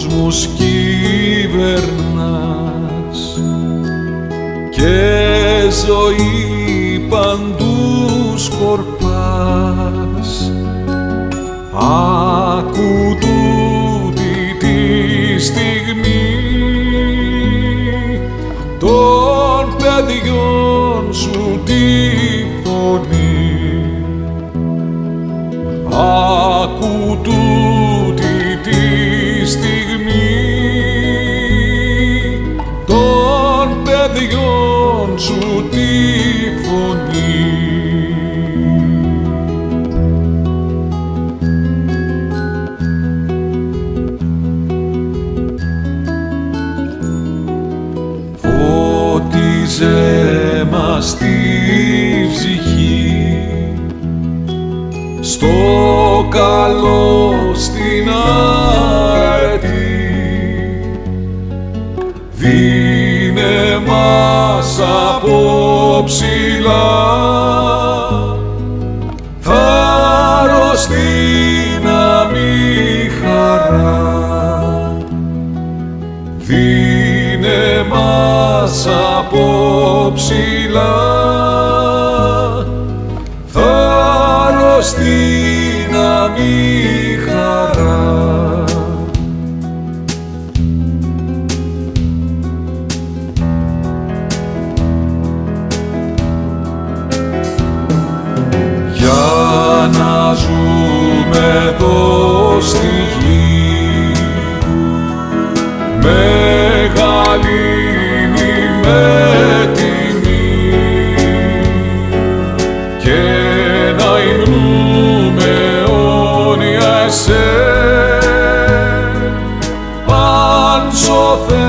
κόσμους κυβερνάς και ζωή παντού σκορπάς. Άκου τούτη τη στιγμή των παιδιών σου τη φωνή. Άκου τούτη τη στιγμή των παιδιών σου τη φωνή. Φώτιζε μας τη ψυχή στο καλό στην αρετή. Δίνε μας από ψηλά θάρρος, δύναμη, χαρά. Δίνε μας από ψηλά θάρρος, δύναμη, χαρά. Για να ζούμε εδώ στη γη μεγάλη με τιμή και να υμνούμε αιώνια εσέ, παν σωθέ.